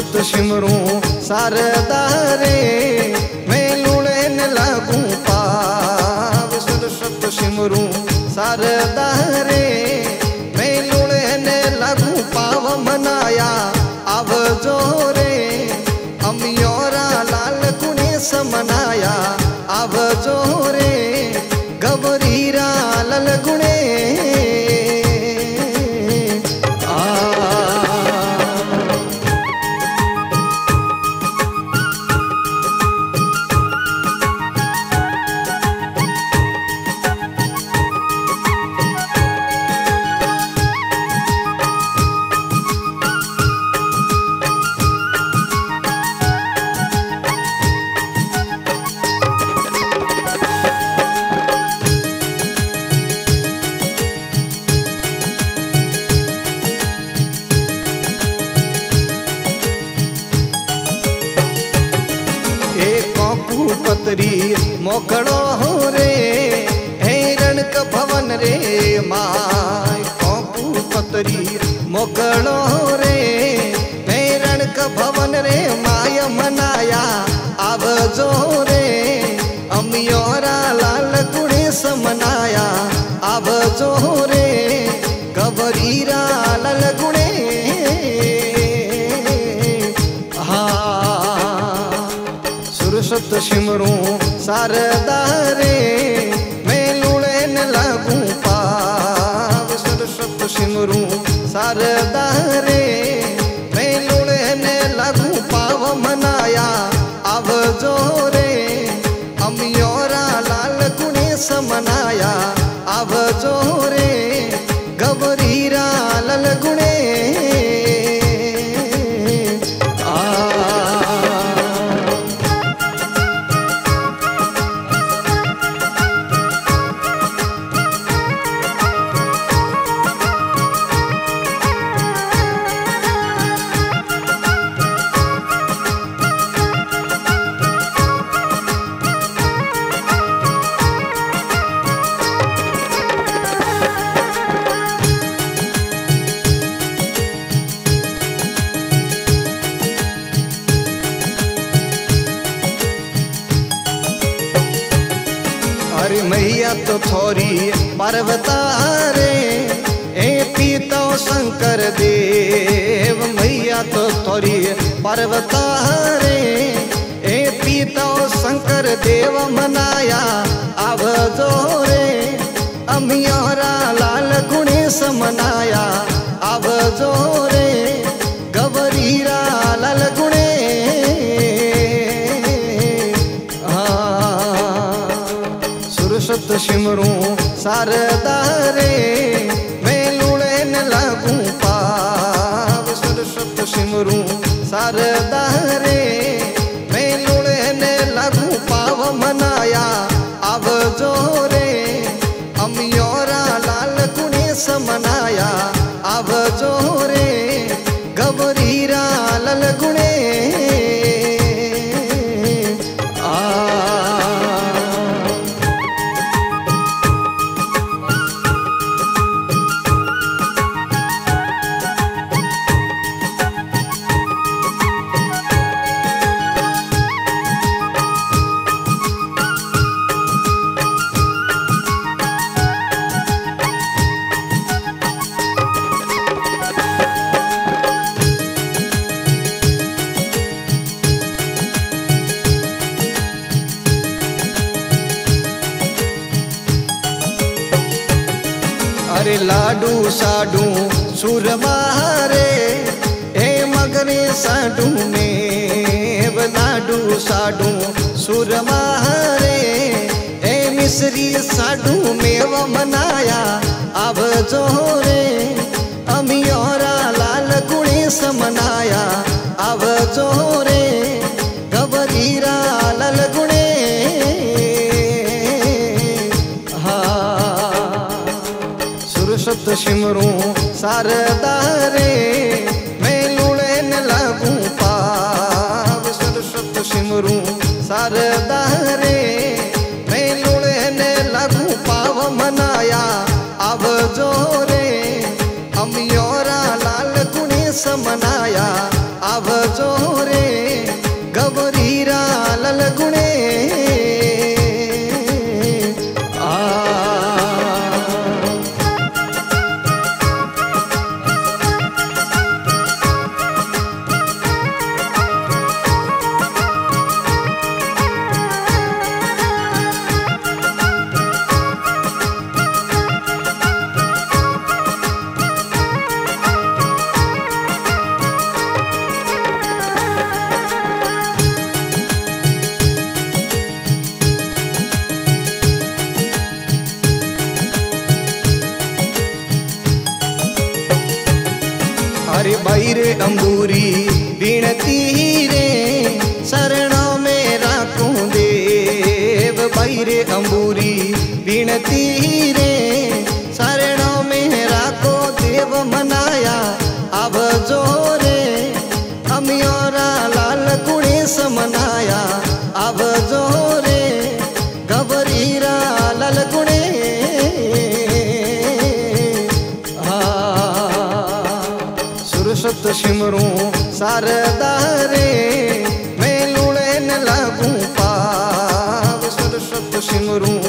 सुरसत सिमरू शारदा रे मैं लूणे न लागू पाव। सुरसत सिमरू शारदा रे मैं लूणे न लागू पाव। मनाया आव जो रे अमियोरा लाल गुणेश मनाया आव जो रे गबरीरा लाल गुणे। पतरी मोकड़ो हो रे हिरण का भवन रे माय। कौपू पतरी मोकड़ो हो रे हिरण का भवन रे माय। मनाया आव जो रे अमियोरा लाल गुणेश मनाया आव जो रे गबरीरा लाल गुणे। सुरसत सिमरू शारदा रे मैं लूणे न लागू पाव। सुरसत सिमरू शारदा रे मैं लूणे न लागू पाव। मनाया आव जो रे अमियोरा लाल गुणेश मनाया आव जो रे गबरीरा लाल गुणे। अरे मैया तो थोरी पार्वता रे ए पीतो शंकर देव। मैया तो थोरी पार्वता रे ए पीतो शंकर देव मनाया आव जो रे अमियोरा लाल गुणेश मनाया आव जो रे गबरीरा लाल गुणे। सुरसत सिमरू शारदा रे मैं लूणे न लागू पाव। सुरसत सिमरू शारदा रे मैं लूणे न लागू पाव। मनाया आव जो रे अमियोरा लाल गुणेश मनाया आव जो रे गबरीरा लाल गुणे। अरे लाडू साडू सुरमा रे ए मगरे साडू में। लाडू साडू सुरमा रे ए मिश्री साडू में मनाया आव जो रे अमियोरा लाल गुणेश मनाया आव जो रे गबरीरा लाल गुणे। सुरसत सिमरू शारदा रे मैं लूणे न लागू पाव। सुरसत सिमरू शारदा रे मैं लूणे न लागू पाव। मनाया आव जो रे अमियोरा लाल गुणेश मनाया आव जो अरे भाई रे अंबूरी विनती रे शरणों में राखूं देव। भाई रे अंबूरी विनती रे शरणों में राखो देव। मनाया अब जोरे अमियोरा लाल गुणेश मनाया अब जोरे गबरीरा लाल गुणे। सुरसत सिमरूं शारदा रे मैं लूड़े न लागूं पाव। सुरसत सिमरूं